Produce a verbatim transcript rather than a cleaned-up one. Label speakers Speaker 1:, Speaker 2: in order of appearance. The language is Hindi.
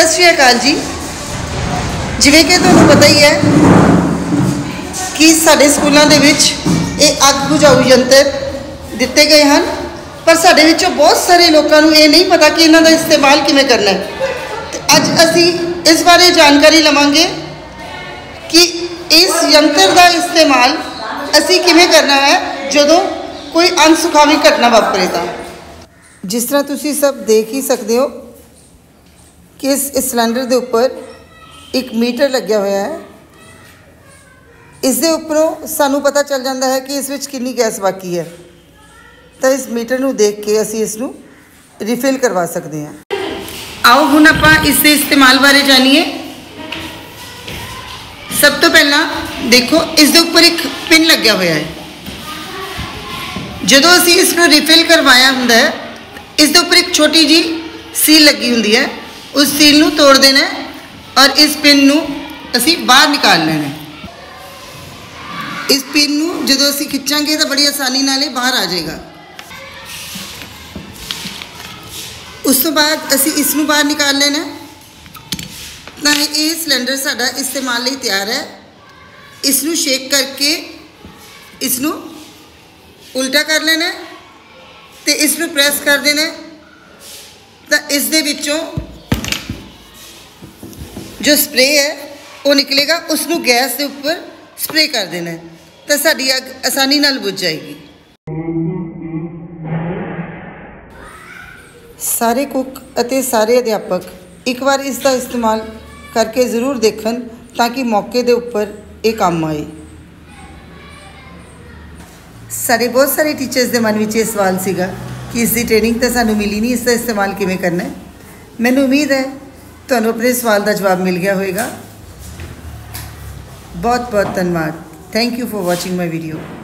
Speaker 1: सत श्री अकाल जी। जिवें कि तुहानूं पता ही है कि साडे स्कूलों दे विच ये अग बुझाऊ यंत्र दिते गए हैं, पर साडे विचों बहुत सारे लोगों को ये नहीं पता कि इन्हां दा इस्तेमाल किवें करना है। ते अज असी इस बारे जानकारी लवांगे कि इस यंत्र का इस्तेमाल असी किवें करना है जदों कोई अनसुखावी घटना वापरे। तां जिस तरह तुसीं सब देख ही सकते हो कि इस सिलेंडर के उपर एक मीटर लग्या हुआ है। इस दे उपरों सानू पता चल जाता है कि इस विच कितनी गैस बाकी है, तो इस मीटर नू देख के असी इसनू रिफिल करवा सकते हैं। आओ हुण आपां इस दे इस्तेमाल बारे जानिए। सब तो पहला देखो इस दे उपर एक पिन लग्या हुआ है। जदों असी इसनू रिफिल करवाया हुंदा है, इस दे उपर एक छोटी जी सील लगी हुंदी है। उस सील नू तोड़ देना और इस पिन नू असी बाहर निकाल लेना। इस पिन नू जदों असी खिंचांगे तो बड़ी आसानी नाल ही बाहर आ जाएगा। उस तो बाद असी इसनू बाहर निकाल लेना। तो ये सिलेंडर साडा इस्तेमाल लई तैयार है। इसनू शेक करके इसनू उल्टा कर लेना तो इसनू प्रेस कर देना। तो इस दे विचों जो स्प्रे है वो निकलेगा, उसनू गैस के उपर स्प्रे कर देना तो साड़ी अग आसानी नाल बुझ जाएगी। सारे कुक अते सारे अध्यापक एक बार इसका इस्तेमाल करके जरूर देखन ताकि मौके के उपर ये काम आए। सारे बहुत सारे टीचर्स के मन में ये सवाल सीगा कि इसकी ट्रेनिंग तो सानू मिली नहीं, इसका इस्तेमाल किवें करना है। मैनूं उम्मीद है तुहानूं अपने सवाल का जवाब मिल गया होगा। बहुत बहुत धन्यवाद। Thank you for watching my video.